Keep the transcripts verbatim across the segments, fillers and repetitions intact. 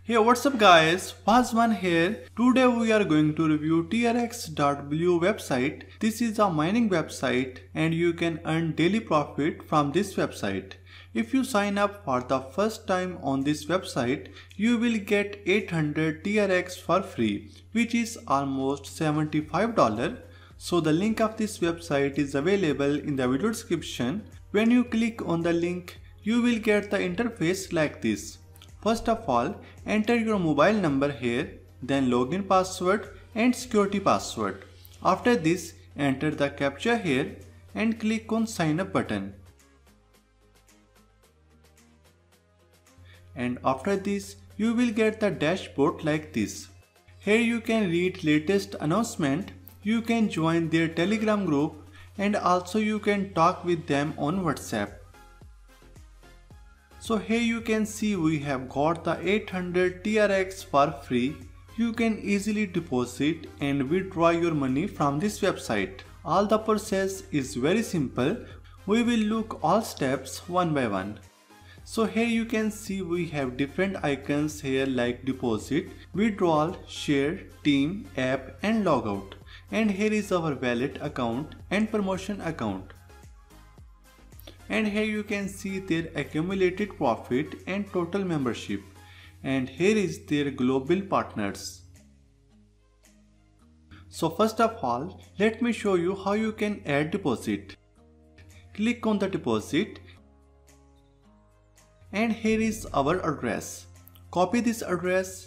Hey, what's up guys, Fazman here. Today we are going to review T R X dot blue website. This is a mining website and you can earn daily profit from this website. If you sign up for the first time on this website, you will get eight hundred T R X for free, which is almost seventy-five dollars. So the link of this website is available in the video description. When you click on the link, you will get the interface like this. First of all, enter your mobile number here, then login password and security password. After this, enter the captcha here and click on sign up button. And after this, you will get the dashboard like this. Here you can read latest announcement, you can join their Telegram group, and also you can talk with them on WhatsApp. So here you can see we have got the eight hundred T R X for free. You can easily deposit and withdraw your money from this website. All the process is very simple. We will look all steps one by one. So here you can see we have different icons here like deposit, withdrawal, share, team, app and logout. And here is our wallet account and promotion account. And here you can see their accumulated profit and total membership. And here is their global partners. So first of all, let me show you how you can add deposit. Click on the deposit. And here is our address. Copy this address.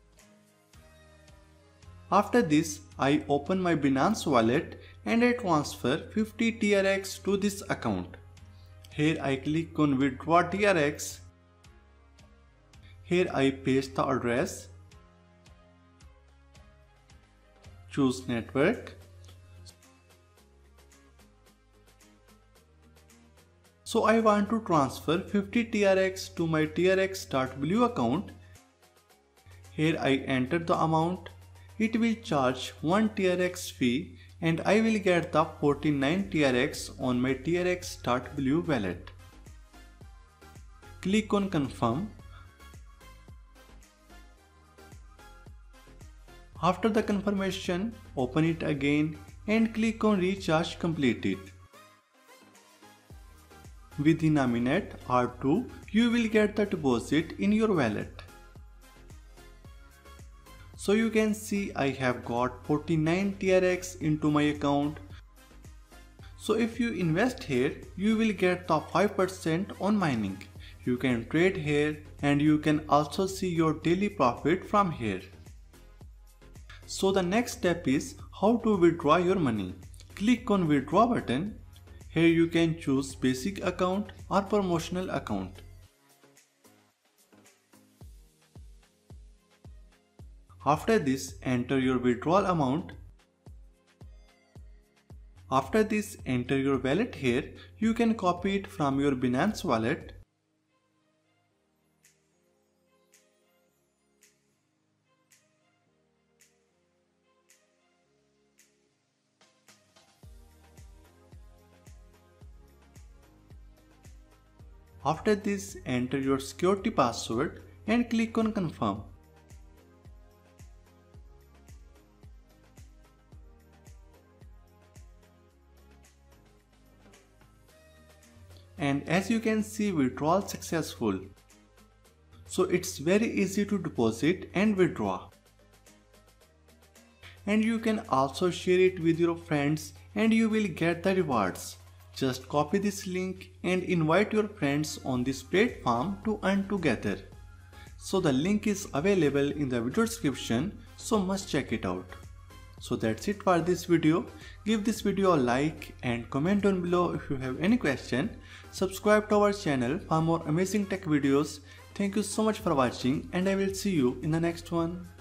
After this, I open my Binance wallet and I transfer fifty T R X to this account. Here I click on withdraw T R X. Here I paste the address. Choose network. So I want to transfer fifty T R X to my T R X dot blue account. Here I enter the amount. It will charge one T R X fee and I will get the forty-nine T R X on my T R X dot blue wallet. Click on confirm. After the confirmation, open it again and click on recharge completed. Within a minute or two, you will get the deposit in your wallet. So you can see I have got forty-nine T R X into my account. So if you invest here, you will get the five percent on mining. You can trade here and you can also see your daily profit from here. So the next step is how to withdraw your money. Click on withdraw button. Here you can choose basic account or promotional account. After this, enter your withdrawal amount. After this, enter your wallet here. You can copy it from your Binance wallet. After this, enter your security password and click on confirm. And as you can see, withdrawal successful. So it's very easy to deposit and withdraw. And you can also share it with your friends and you will get the rewards. Just copy this link and invite your friends on this platform to earn together. So the link is available in the video description, so must check it out. So that's it for this video. Give this video a like and comment down below if you have any question. Subscribe to our channel for more amazing tech videos. Thank you so much for watching and I will see you in the next one.